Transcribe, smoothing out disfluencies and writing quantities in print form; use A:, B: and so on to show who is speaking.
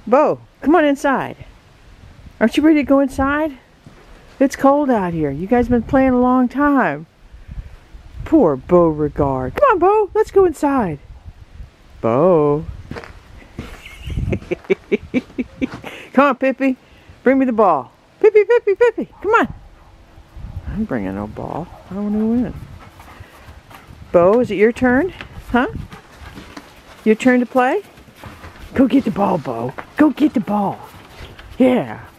A: Bo, come on inside. Aren't you ready to go inside? It's cold out here. You guys have been playing a long time. Poor Beauregard. Come on, Bo. Let's go inside. Bo. Come on, Pippi. Bring me the ball. Pippi, Pippi, Pippi. Come on. I'm bringing no ball. I want to win. Bo, is it your turn? Huh? Your turn to play? Go get the ball, Bo. Go get the ball. Yeah.